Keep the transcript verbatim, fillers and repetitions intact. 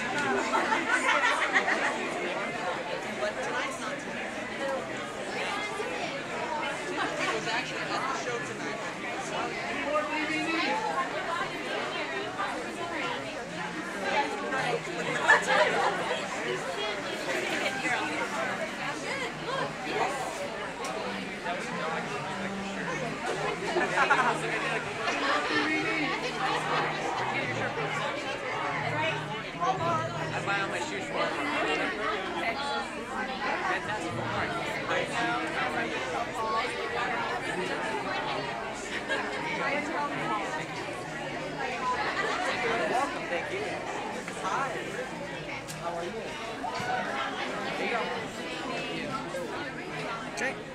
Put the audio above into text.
But tonight's not tonight. He was actually at the show tonight. More D V Ds. I buy all my shoes for fantastic art. Welcome, thank you. Hi. How are you? There you go. Jake.